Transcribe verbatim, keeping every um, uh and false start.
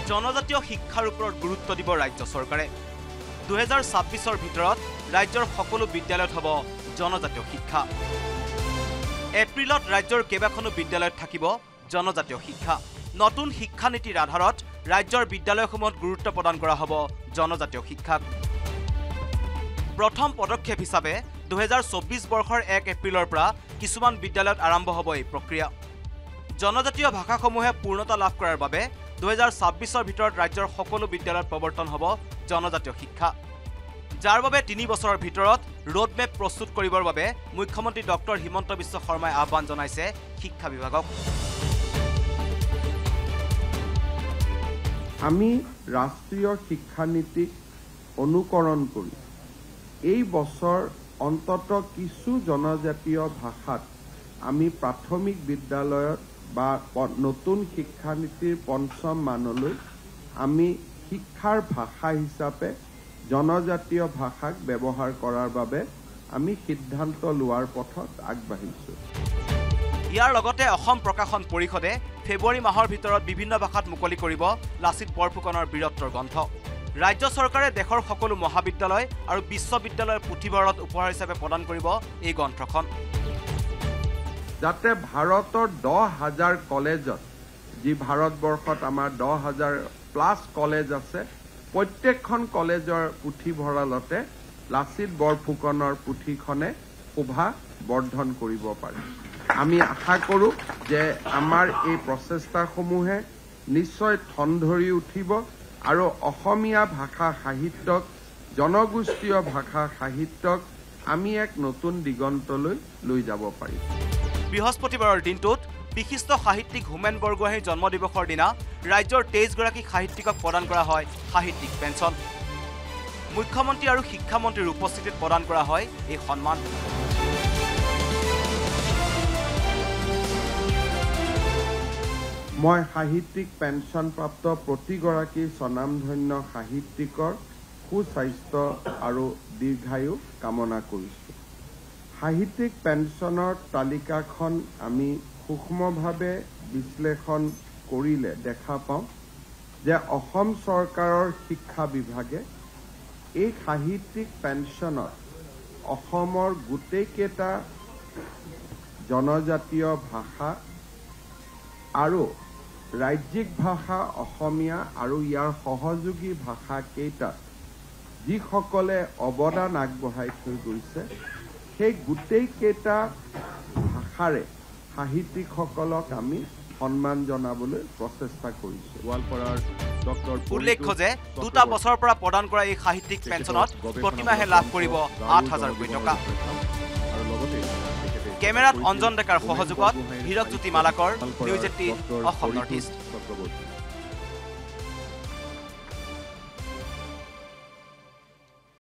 জনজাতীয় শিক্ষাৰ ওপৰত গুৰুত্ব দিব ৰাজ্য চৰকাৰে। দুহেজাৰ ছাব্বিছৰ ভিতৰত ৰাজ্যৰ সকলো বিদ্যালয়ত হ'ব জনজাতীয় শিক্ষা। এপ্ৰিলত ৰাজ্যৰ কেইবাখনো বিদ্যালয়ত থাকিব জনজাতীয় শিক্ষা। নতুন শিক্ষানীতিৰ আধাৰত ৰাজ্যৰ বিদ্যালয়সমূহত গুৰুত্ব প্ৰদান কৰা হ'ব জনজাতীয় শিক্ষাক। প্ৰথম পদক্ষেপ হিচাপে দুহেজাৰ চৌব্বিছ বৰ্ষৰ এক এপ্ৰিলৰ পৰা কিছুমান বিদ্যালয়ত আৰম্ভ হ'ব এই প্ৰক্ৰিয়া। জনজাতীয় ভাষাসমূহে পূৰ্ণতা লাভ কৰাৰ বাবে দুহেজাৰ ছাব্বিছৰ ভিতৰত ৰাজ্যৰ সকলো বিদ্যালয়ত প্ৰৱৰ্তন হ'ব জনজাতীয় শিক্ষা, যাৰ বাবে তিনি বছৰৰ ভিতৰত ৰোডমেপ প্ৰস্তুত কৰিবৰ বাবে মুখ্যমন্ত্ৰী ডক্টৰ হিমন্ত বিশ্ব শৰ্মাই আহ্বান জনাইছে শিক্ষা বিভাগক। আমি ৰাষ্ট্ৰীয় শিক্ষানীতিক অনুকৰণ কৰি এই বছৰ অন্তত কিছু জনজাতীয় ভাষাত আমি প্ৰাথমিক বিদ্যালয়ত বা নতুন শিক্ষানীতিৰ পঞ্চম মানলৈ আমি শিক্ষাৰ ভাষা হিচাপে জনজাতীয় ভাষাক ব্যৱহাৰ কৰাৰ বাবে আমি সিদ্ধান্ত লোৱাৰ পথত আগবাঢ়িছোঁ। ইয়াৰ লগতে অসম প্ৰকাশন পৰিষদে ফেব্ৰুৱাৰী মাহৰ ভিতৰত বিভিন্ন ভাষাত মুকলি কৰিব লাচিত বৰফুকনৰ বীৰত্বৰ গ্ৰন্থ। ৰাজ্য চৰকাৰে দেশৰ সকলো মহাবিদ্যালয় আৰু বিশ্ববিদ্যালয়ৰ পুথিভঁৰালত উপহাৰ হিচাপে প্ৰদান কৰিব এই গ্ৰন্থখন, যাতে ভাৰতৰ দহ হাজাৰ কলেজত, যি ভাৰতবৰ্ষত আমাৰ দহ হাজাৰ প্লাছ কলেজ আছে, প্ৰত্যেকখন কলেজৰ পুথিভঁৰালতে লাচিত বৰফুকনৰ পুথিখনে শোভা বৰ্ধন কৰিব পাৰে। আমি আশা কৰোঁ যে আমাৰ এই প্ৰচেষ্টাসমূহে নিশ্চয় ঠন ধৰি উঠিব আৰু অসমীয়া ভাষা সাহিত্যক, জনগোষ্ঠীয় ভাষা সাহিত্যক আমি এক নতুন দিগন্তলৈ লৈ যাব পাৰিম। বৃহস্পতিবাৰৰ দিনটোত বিশিষ্ট সাহিত্যিক হোমেন বৰগোহাঞিৰ জন্মদিৱসৰ দিনা ৰাজ্যৰ তেইছগৰাকী সাহিত্যিকক প্ৰদান কৰা হয় সাহিত্যিক পেঞ্চন। মুখ্যমন্ত্ৰী আৰু শিক্ষামন্ত্ৰীৰ উপস্থিতিত প্ৰদান কৰা হয় এই সন্মান। মই সাহিত্যিক পেঞ্চনপ্ৰাপ্ত প্ৰতিগৰাকী স্বনামধন্য সাহিত্যিকৰ সুস্বাস্থ্য আৰু দীৰ্ঘায়ু কামনা কৰিছোঁ। সাহিত্যিক পেঞ্চনৰ তালিকাখন আমি সূক্ষ্মভাৱে বিশ্লেষণ কৰিলে দেখা পাওঁ যে অসম চৰকাৰৰ শিক্ষা বিভাগে এই সাহিত্যিক পেঞ্চনত অসমৰ গোটেইকেইটা জনজাতীয় ভাষা আৰু ৰাজ্যিক ভাষা অসমীয়া আৰু ইয়াৰ সহযোগী ভাষা কেইটাত যিসকলে অৱদান আগবঢ়াই থৈ গৈছে, সেই গোটেইকেইটা ভাষাৰে সাহিত্যিকসকলক আমি সন্মান জনাবলৈ প্ৰচেষ্টা কৰিছোঁ। গোৱালপাৰাৰ ডক্টৰ উল্লেখ্য যে দুটা বছৰৰ পৰা প্ৰদান কৰা এই সাহিত্যিক পেঞ্চনত প্ৰতিমাহে লাভ কৰিব আঠ হাজাৰকৈ টকা। কেমেৰাত অঞ্জন ডেকাৰ সহযোগত Hirakjyoti Malakar, news eighteen Assam north east.